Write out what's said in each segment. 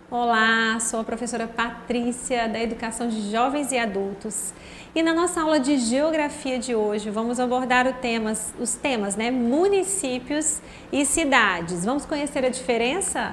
Olá, sou a professora Patrícia da Educação de Jovens e Adultos e na nossa aula de Geografia de hoje vamos abordar os temas, municípios e cidades. Vamos conhecer a diferença?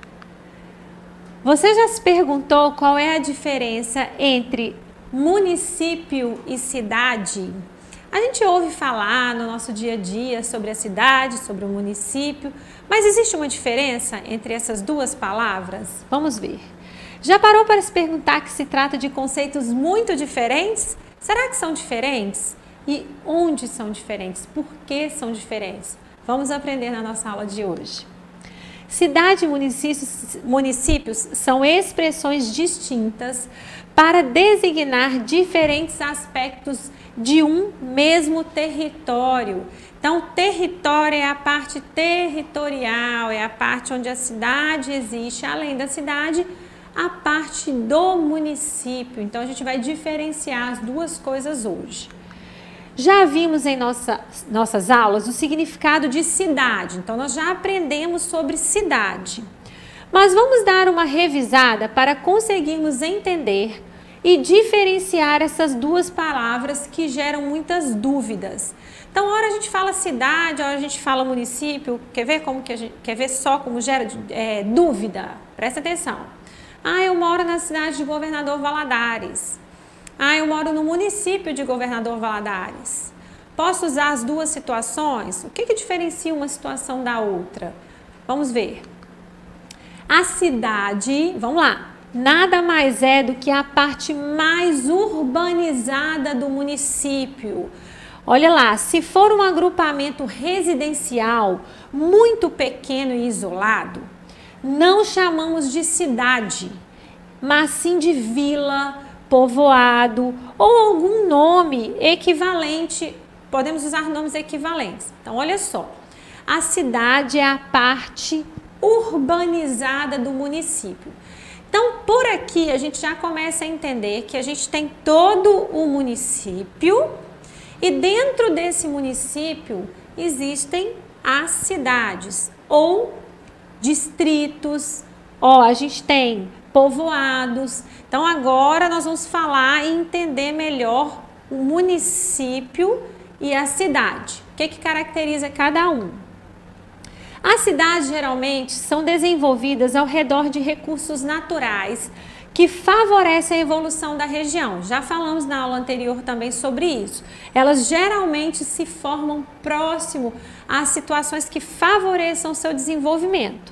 Você já se perguntou qual é a diferença entre município e cidade? A gente ouve falar no nosso dia a dia sobre a cidade, sobre o município, mas existe uma diferença entre essas duas palavras? Vamos ver. Já parou para se perguntar que se trata de conceitos muito diferentes? Será que são diferentes? E onde são diferentes? Por que são diferentes? Vamos aprender na nossa aula de hoje. Cidade e municípios são expressões distintas para designar diferentes aspectos de um mesmo território. Então, território é a parte territorial, é a parte onde a cidade existe, além da cidade, a parte do município. Então, a gente vai diferenciar as duas coisas hoje. Já vimos em nossas aulas o significado de cidade, então nós já aprendemos sobre cidade. Mas vamos dar uma revisada para conseguirmos entender e diferenciar essas duas palavras que geram muitas dúvidas. Então, hora a gente fala cidade, hora a gente fala município, quer ver só como gera dúvida? Presta atenção. Eu moro na cidade de Governador Valadares. Eu moro no município de Governador Valadares. Posso usar as duas situações? O que diferencia uma situação da outra? Vamos ver. A cidade, vamos lá, nada mais é do que a parte mais urbanizada do município. Olha lá, se for um agrupamento residencial muito pequeno e isolado, não chamamos de cidade, mas sim de vila, povoado ou algum nome equivalente. Podemos usar nomes equivalentes. Então, olha só, a cidade é a parte urbanizada do município. Então, por aqui a gente já começa a entender que a gente tem todo o município e dentro desse município existem as cidades ou distritos. A gente tem povoados. Então, agora nós vamos falar e entender melhor o município e a cidade. O que caracteriza cada um? As cidades geralmente são desenvolvidas ao redor de recursos naturais que favorecem a evolução da região. Já falamos na aula anterior também sobre isso. Elas geralmente se formam próximo às situações que favoreçam o seu desenvolvimento.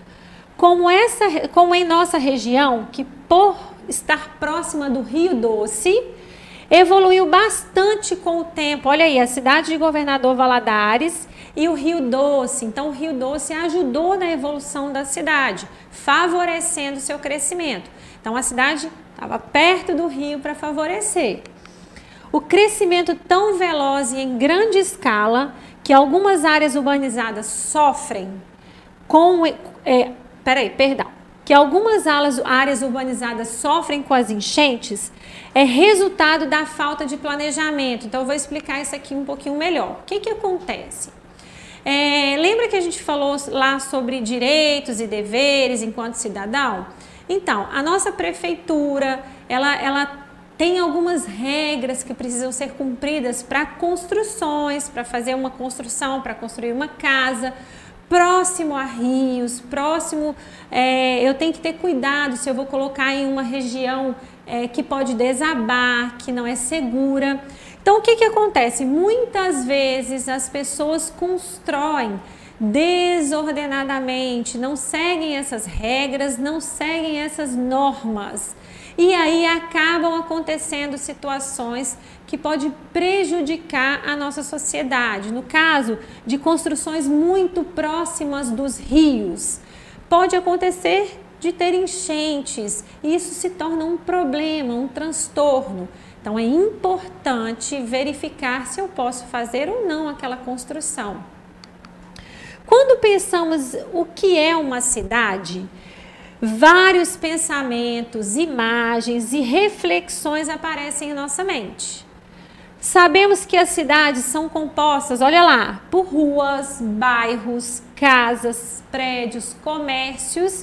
Como em nossa região, que por estar próxima do Rio Doce, evoluiu bastante com o tempo. Olha aí, a cidade de Governador Valadares e o Rio Doce. Então, o Rio Doce ajudou na evolução da cidade, favorecendo o seu crescimento. Então, a cidade estava perto do rio para favorecer. O crescimento tão veloz e em grande escala que algumas áreas urbanizadas sofrem que algumas áreas urbanizadas sofrem com as enchentes é resultado da falta de planejamento. Então, eu vou explicar isso aqui um pouquinho melhor. O que acontece? Lembra que a gente falou lá sobre direitos e deveres enquanto cidadão? Então, a nossa prefeitura, ela tem algumas regras que precisam ser cumpridas para construções, para fazer uma construção, para construir uma casa, próximo a rios, eu tenho que ter cuidado se eu vou colocar em uma região que pode desabar, que não é segura. Então, o que acontece? Muitas vezes as pessoas constroem desordenadamente, não seguem essas regras, não seguem essas normas. E aí acabam acontecendo situações que podem prejudicar a nossa sociedade. No caso de construções muito próximas dos rios, pode acontecer de ter enchentes e isso se torna um problema, um transtorno. Então, é importante verificar se eu posso fazer ou não aquela construção. Quando pensamos o que é uma cidade, vários pensamentos, imagens e reflexões aparecem em nossa mente. Sabemos que as cidades são compostas, olha lá, por ruas, bairros, casas, prédios, comércios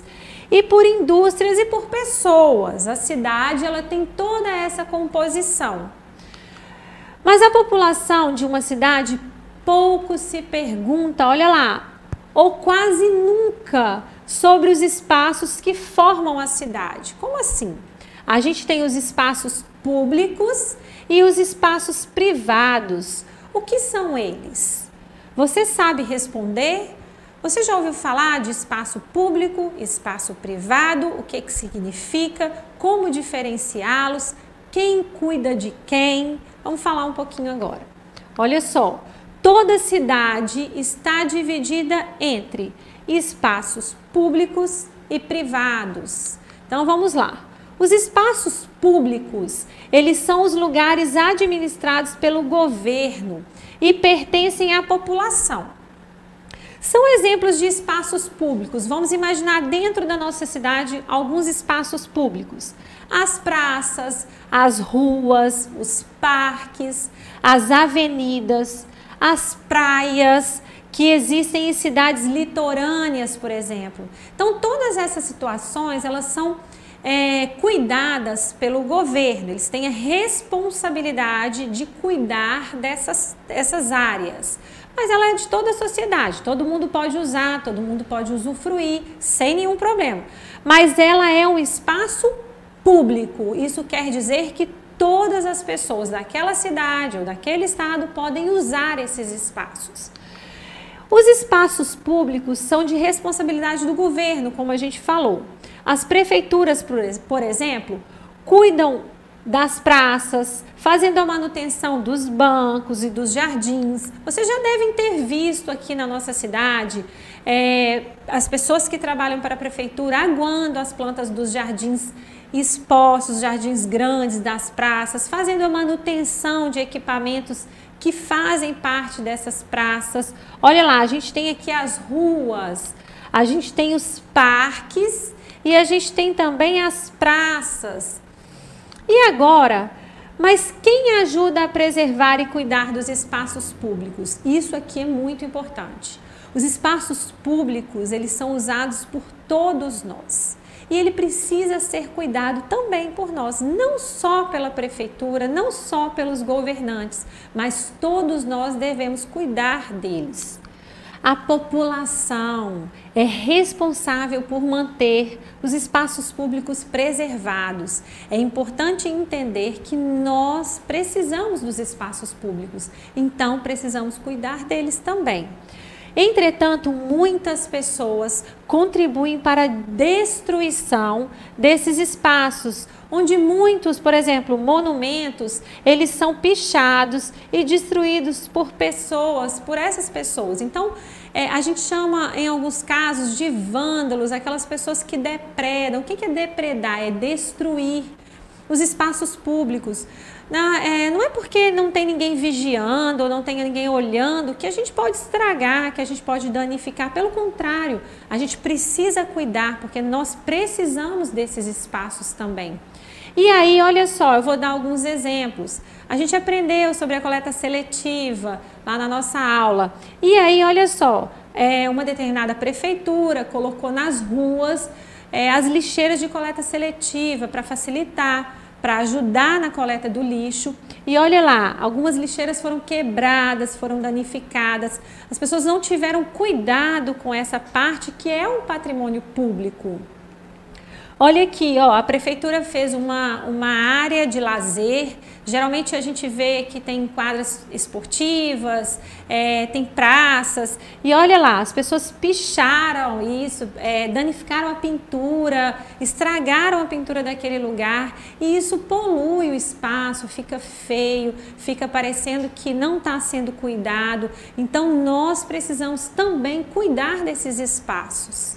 e por indústrias e por pessoas. A cidade, ela tem toda essa composição. Mas a população de uma cidade pouco se pergunta, olha lá, ou quase nunca, sobre os espaços que formam a cidade. Como assim? A gente tem os espaços públicos e os espaços privados. O que são eles? Você sabe responder? Você já ouviu falar de espaço público, espaço privado? O que significa? Como diferenciá-los? Quem cuida de quem? Vamos falar um pouquinho agora. Olha só, toda cidade está dividida entre espaços públicos e privados. Então vamos lá. Os espaços públicos, eles são os lugares administrados pelo governo e pertencem à população. São exemplos de espaços públicos. Vamos imaginar dentro da nossa cidade alguns espaços públicos. As praças, as ruas, os parques, as avenidas, as praias que existem em cidades litorâneas, por exemplo. Então, todas essas situações, elas são cuidadas pelo governo. Eles têm a responsabilidade de cuidar dessas áreas. Mas ela é de toda a sociedade, todo mundo pode usar, todo mundo pode usufruir, sem nenhum problema. Mas ela é um espaço público, isso quer dizer que todas as pessoas daquela cidade ou daquele estado podem usar esses espaços. Os espaços públicos são de responsabilidade do governo, como a gente falou. As prefeituras, por exemplo, cuidam das praças, fazendo a manutenção dos bancos e dos jardins. Vocês já devem ter visto aqui na nossa cidade as pessoas que trabalham para a prefeitura aguando as plantas dos jardins expostos, jardins grandes das praças, fazendo a manutenção de equipamentos que fazem parte dessas praças. Olha lá, a gente tem aqui as ruas, a gente tem os parques e a gente tem também as praças. E agora, mas quem ajuda a preservar e cuidar dos espaços públicos? Isso aqui é muito importante. Os espaços públicos, eles são usados por todos nós. E ele precisa ser cuidado também por nós, não só pela prefeitura, não só pelos governantes, mas todos nós devemos cuidar deles. A população é responsável por manter os espaços públicos preservados. É importante entender que nós precisamos dos espaços públicos, então precisamos cuidar deles também. Entretanto, muitas pessoas contribuem para a destruição desses espaços, onde muitos, por exemplo, monumentos, eles são pichados e destruídos por essas pessoas. Então, a gente chama, em alguns casos, de vândalos, aquelas pessoas que depredam. O que é depredar? É destruir os espaços públicos. Não é porque não tem ninguém vigiando ou não tem ninguém olhando que a gente pode estragar, que a gente pode danificar. Pelo contrário, a gente precisa cuidar porque nós precisamos desses espaços também. E aí, olha só, eu vou dar alguns exemplos. A gente aprendeu sobre a coleta seletiva lá na nossa aula. E aí, olha só, uma determinada prefeitura colocou nas ruas as lixeiras de coleta seletiva para facilitar, para ajudar na coleta do lixo. E olha lá, algumas lixeiras foram quebradas, foram danificadas. As pessoas não tiveram cuidado com essa parte que é um patrimônio público. Olha aqui, ó, a prefeitura fez uma área de lazer. Geralmente a gente vê que tem quadras esportivas, tem praças. E olha lá, as pessoas picharam isso, danificaram a pintura, estragaram a pintura daquele lugar. E isso polui o espaço, fica feio, fica parecendo que não está sendo cuidado. Então nós precisamos também cuidar desses espaços.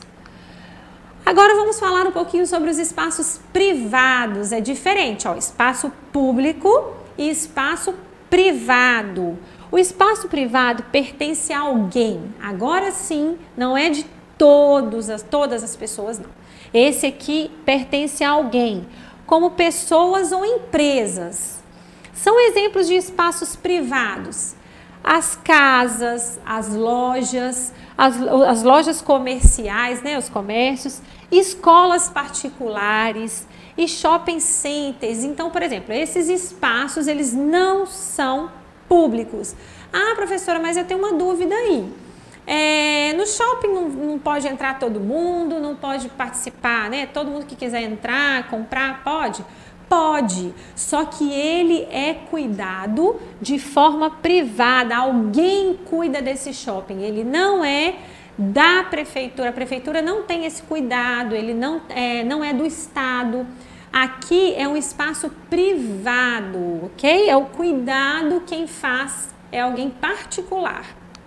Agora vamos falar um pouquinho sobre os espaços privados. É diferente, ó, espaço público e espaço privado. O espaço privado pertence a alguém. Agora sim, não é de todas as pessoas, não. Esse aqui pertence a alguém, como pessoas ou empresas. São exemplos de espaços privados. As casas, as lojas, as lojas comerciais, né, os comércios, escolas particulares e shopping centers. Então, por exemplo, esses espaços, eles não são públicos. Ah, professora, mas eu tenho uma dúvida aí. No shopping não pode entrar todo mundo, não pode participar, né? Todo mundo que quiser entrar, comprar, pode? Pode, só que ele é cuidado de forma privada, alguém cuida desse shopping, ele não é da prefeitura, a prefeitura não tem esse cuidado, ele não é do estado, aqui é um espaço privado, ok? É o cuidado quem faz, é alguém particular.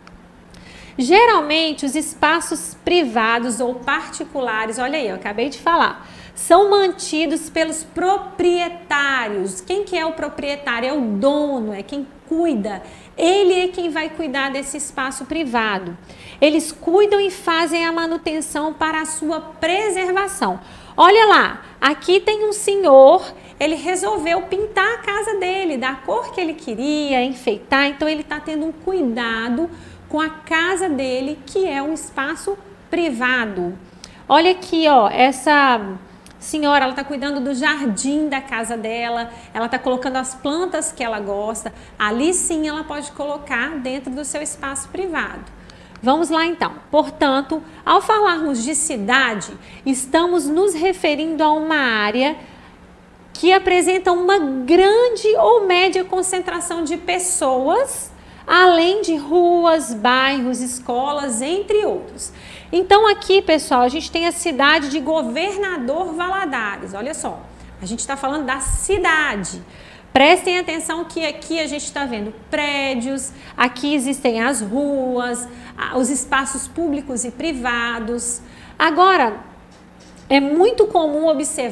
Geralmente os espaços privados ou particulares, olha aí, eu acabei de falar, são mantidos pelos proprietários. Quem que é o proprietário? É o dono, é quem cuida. Ele é quem vai cuidar desse espaço privado. Eles cuidam e fazem a manutenção para a sua preservação. Olha lá, aqui tem um senhor, ele resolveu pintar a casa dele, da cor que ele queria, enfeitar, então ele está tendo um cuidado com a casa dele, que é um espaço privado. Olha aqui, ó, essa senhora, ela está cuidando do jardim da casa dela, ela está colocando as plantas que ela gosta, ali sim ela pode colocar dentro do seu espaço privado. Vamos lá então. Portanto, ao falarmos de cidade, estamos nos referindo a uma área que apresenta uma grande ou média concentração de pessoas, além de ruas, bairros, escolas, entre outros. Então aqui, pessoal, a gente tem a cidade de Governador Valadares. Olha só, a gente está falando da cidade. Prestem atenção que aqui a gente está vendo prédios, aqui existem as ruas, os espaços públicos e privados. Agora, é muito comum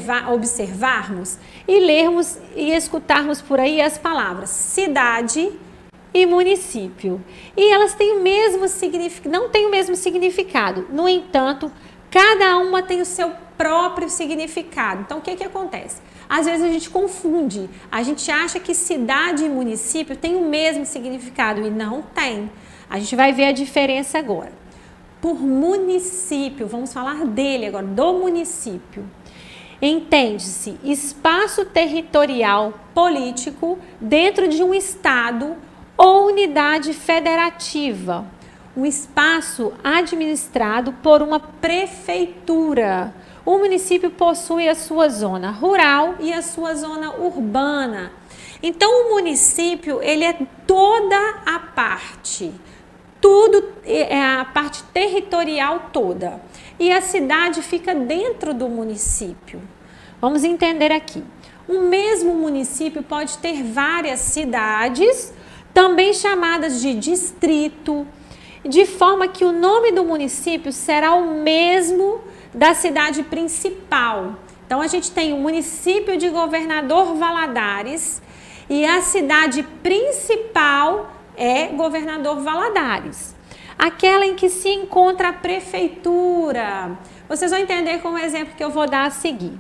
observarmos e lermos e escutarmos por aí as palavras cidade e município. E elas têm o mesmo significado, não têm o mesmo significado. No entanto, cada uma tem o seu próprio significado. Então, o que acontece? Às vezes a gente confunde, a gente acha que cidade e município têm o mesmo significado e não tem. A gente vai ver a diferença agora. Por município, vamos falar dele agora, do município. Entende-se espaço territorial político dentro de um estado ou unidade federativa, um espaço administrado por uma prefeitura. O município possui a sua zona rural e a sua zona urbana. Então, o município, ele é toda a parte, tudo é a parte territorial toda. E a cidade fica dentro do município. Vamos entender aqui. O mesmo município pode ter várias cidades, também chamadas de distrito, de forma que o nome do município será o mesmo da cidade principal. Então, a gente tem o município de Governador Valadares e a cidade principal é Governador Valadares. Aquela em que se encontra a prefeitura. Vocês vão entender com o exemplo que eu vou dar a seguir.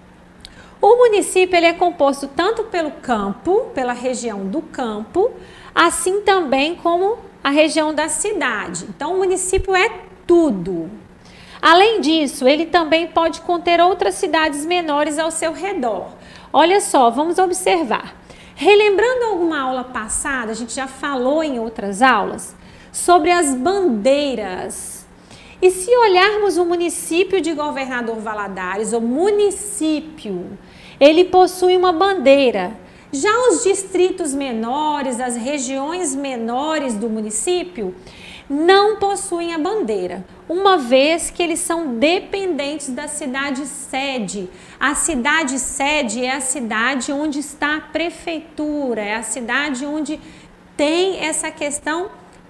O município ele é composto tanto pelo campo, pela região do campo, assim também como a região da cidade. Então, o município é tudo. Além disso, ele também pode conter outras cidades menores ao seu redor. Olha só, vamos observar. Relembrando alguma aula passada, a gente já falou em outras aulas sobre as bandeiras. E se olharmos o município de Governador Valadares, o município, ele possui uma bandeira. Já os distritos menores, as regiões menores do município, não possuem a bandeira, uma vez que eles são dependentes da cidade sede. A cidade sede é a cidade onde está a prefeitura, é a cidade onde tem essa questão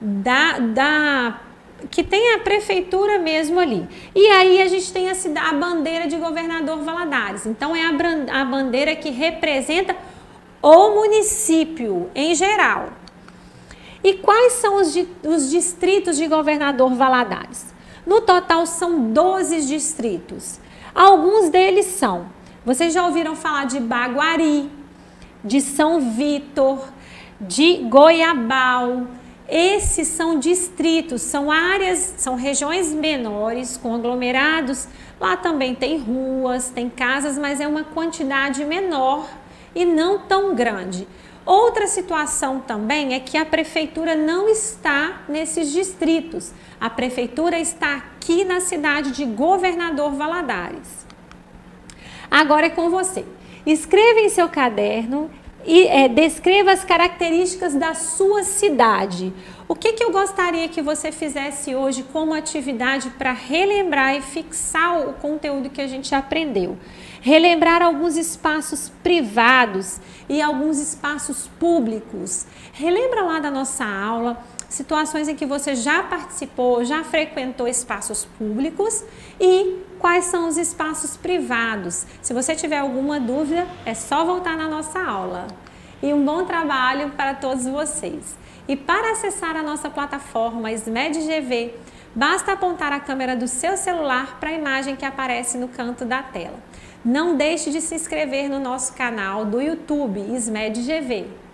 que tem a prefeitura mesmo ali. E aí a gente tem a bandeira de Governador Valadares. Então é a bandeira que representa o município em geral. E quais são os distritos de Governador Valadares? No total são 12 distritos. Alguns deles são, vocês já ouviram falar de Baguari, de São Vítor, de Goiabal, Esses são distritos, são áreas, são regiões menores, com aglomerados. Lá também tem ruas, tem casas, mas é uma quantidade menor e não tão grande. Outra situação também é que a prefeitura não está nesses distritos. A prefeitura está aqui na cidade de Governador Valadares. Agora é com você. Escreva em seu caderno e descreva as características da sua cidade. O que eu gostaria que você fizesse hoje como atividade para relembrar e fixar o conteúdo que a gente aprendeu? Relembrar alguns espaços privados e alguns espaços públicos. Relembra lá da nossa aula situações em que você já participou, já frequentou espaços públicos e quais são os espaços privados. Se você tiver alguma dúvida, é só voltar na nossa aula. E um bom trabalho para todos vocês. E para acessar a nossa plataforma SMED-GV, basta apontar a câmera do seu celular para a imagem que aparece no canto da tela. Não deixe de se inscrever no nosso canal do YouTube SMED-GV.